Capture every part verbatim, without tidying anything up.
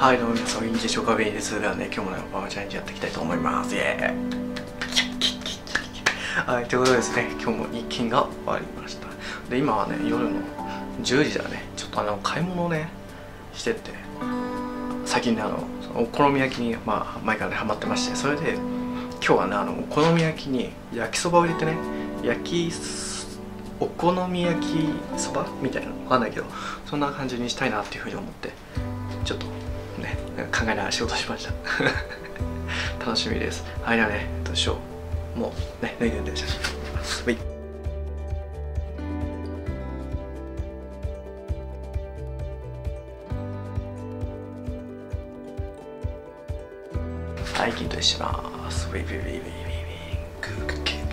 はい、どうも皆さん、インジ消化便です。ではね、今日もね、パワーチャレンジやっていきたいと思います。イエーイ。はい、ということでですね、今日も日勤が終わりました。で、今はね、夜のじゅうじだね。ちょっとあの、買い物をね、してて、最近ね、あの、そのお好み焼きに、まあ、前からね、ハマってまして、それで、今日はね、あの、お好み焼きに焼きそばを入れてね、焼き、お好み焼きそばみたいなのわかんないけど、そんな感じにしたいなっていうふうに思って、ちょっとね、考えながら仕事しました。楽しみです。はい、ではね、どうしよう。もうね、脱いでんで写真撮ります。はい。はい、筋トレします。ウィーウィーウィーウィーウィーウィーグーグーキー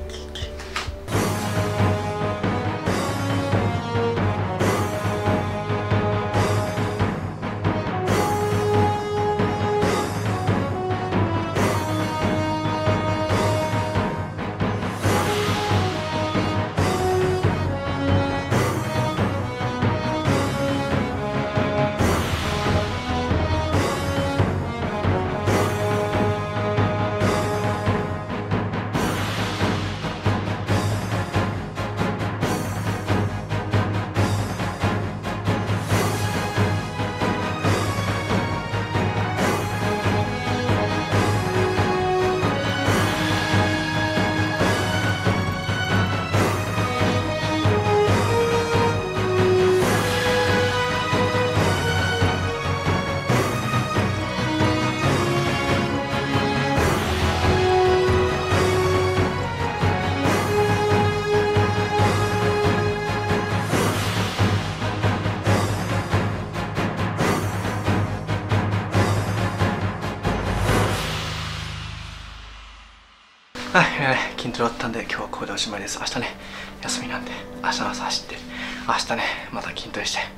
はい、はい、筋トレ終わったんで今日はこれでおしまいです。明日ね、休みなんで、明日の朝走って、明日ね、また筋トレして、は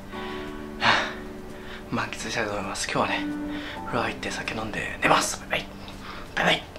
あ、満喫したいと思います。今日はね、風呂入って酒飲んで寝ます。バイバイ。バイバイ。